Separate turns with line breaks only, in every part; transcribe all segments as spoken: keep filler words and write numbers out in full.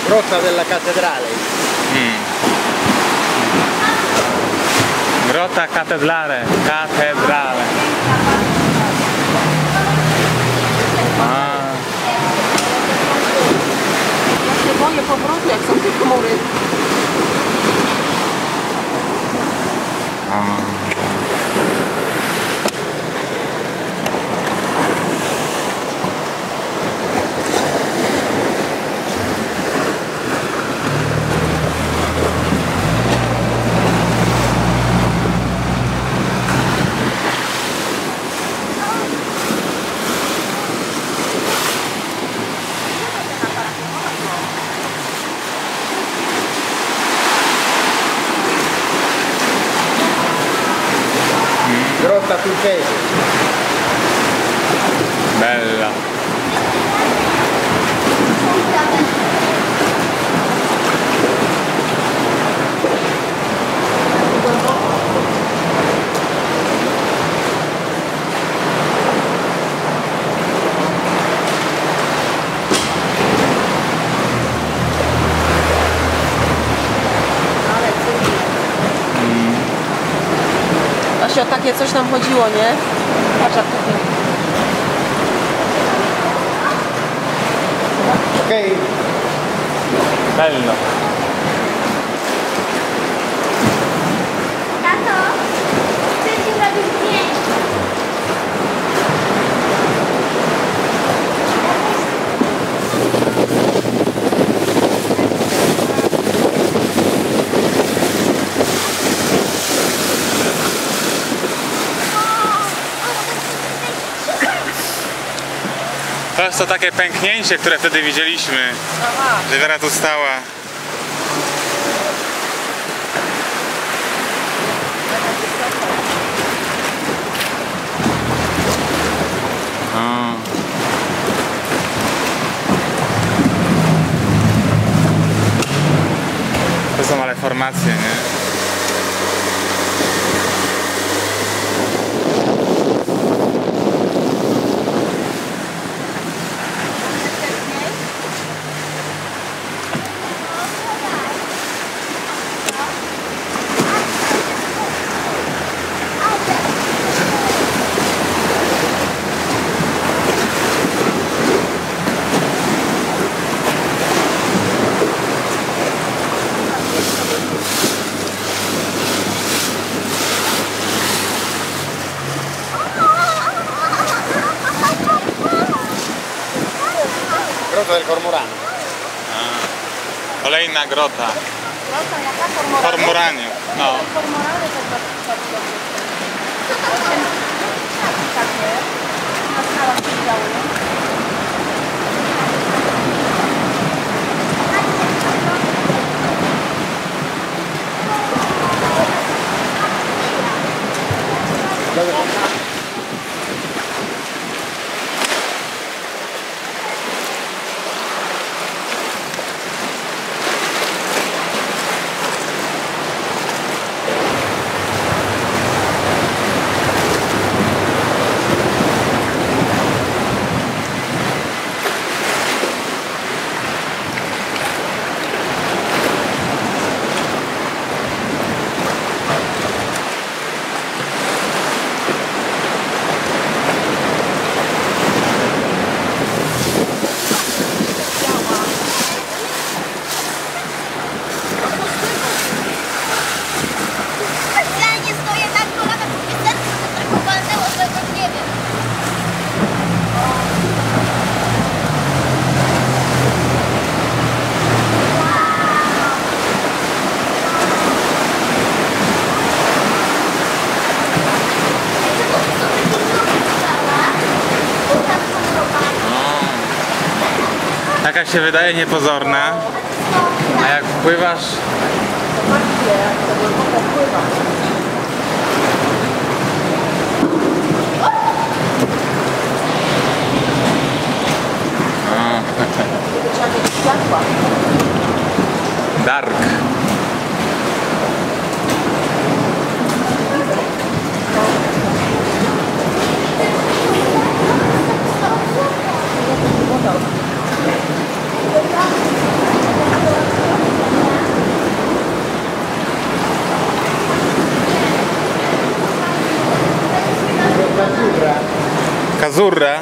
Grotta della cattedrale.
Mm. Grotta cattedrale, cattedrale. Ah.
Ja się boję powrotu, jak są te chmury.
Ah.
Grotta turchese.
Bella.
Właśnie o takie coś nam chodziło, nie? Patrz jak tutaj.
Okej. Okay.
Bello.
Tato, chcę ci robić zdjęcie.
To jest to takie pęknięcie, które wtedy widzieliśmy,
Aha.
że wiara tu stała. O. To są ale formacje, nie?
Grotta del Cormorano.
A. Kolejna grota.
Grotta jaka? Kormoranie?
Kormoranie. No.
Kormorany też bardzo dobrze. Takie na skałach siedziały.
Specjalnie stoję na kolanach, bo serce to trochę walnęło, że tak nie wiem.
Taka się wydaje niepozorna, a jak wpływasz,
Zobaczcie, jak to głęboko pływa. Trzeba mieć światła.
dark.
Woda.
Azzurre?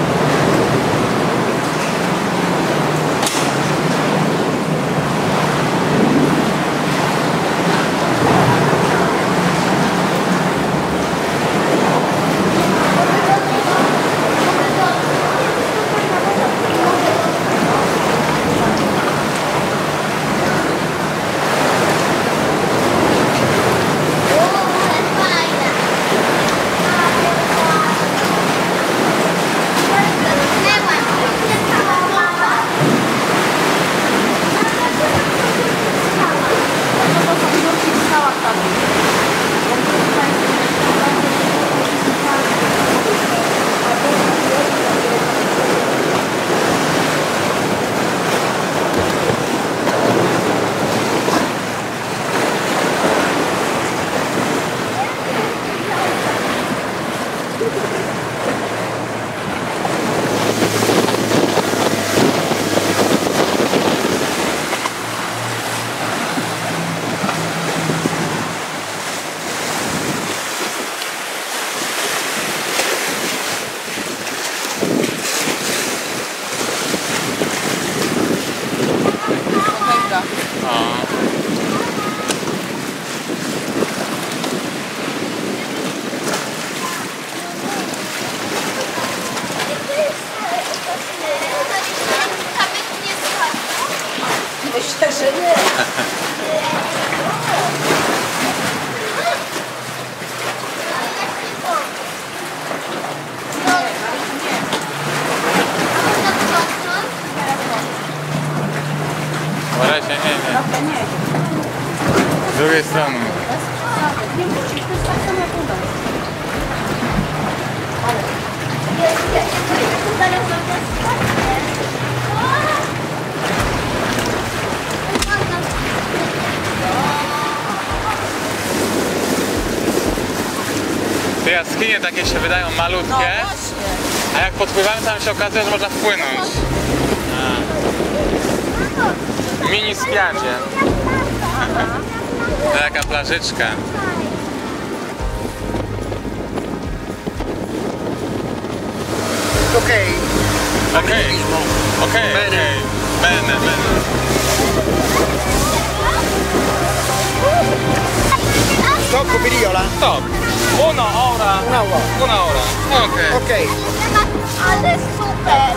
Myślę, że nie.
Uważajcie, nie, nie. Z drugiej strony.
Nie musisz, to jest tak samo jak u nas.
Te jaskinie takie się wydają
No
malutkie,
właśnie.
a jak podpływamy, tam się okazuje, że można wpłynąć. A. Mini spiadzie. Taka plażyczka.
Ok.
Okej, okej, okej. Bene, bene.
Stop, Piriola.
Stop. Una ora.
Una ora.
Una ora. Okej.
Ok.
Ale super!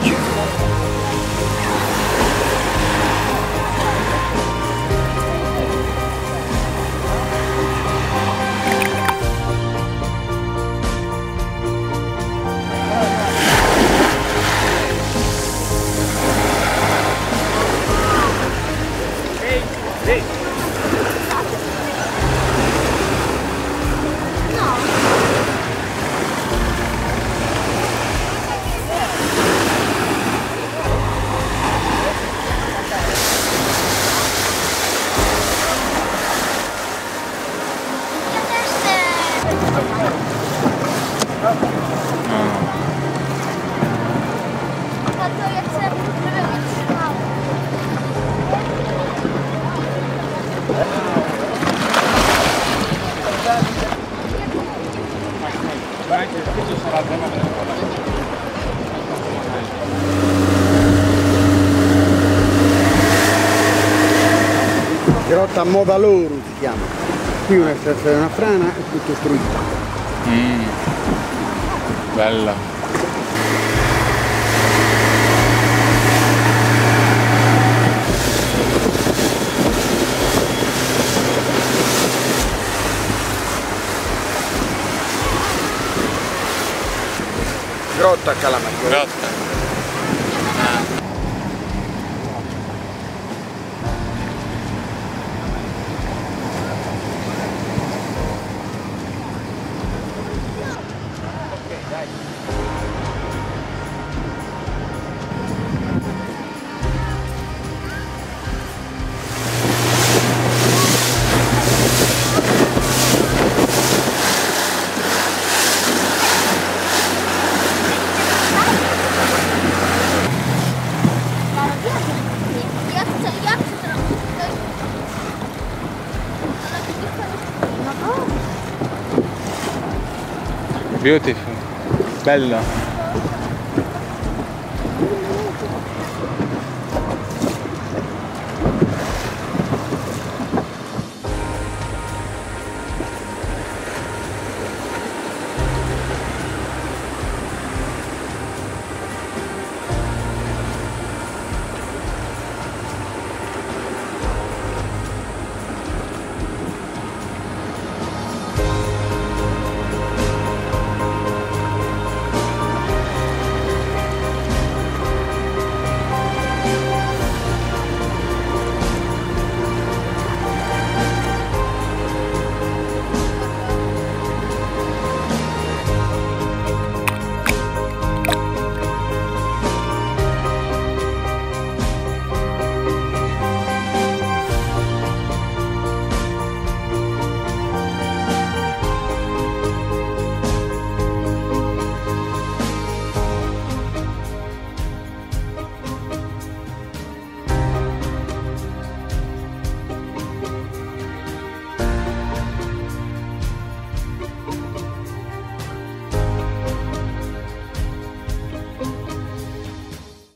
Grotta Modaloru si chiama. Qui una, c'è una frana e tutto struito.
Mm. Bella.
Grotta Calamariolo.
Grotta.
Jak to, jak to zrobić?
Beautiful. Bello.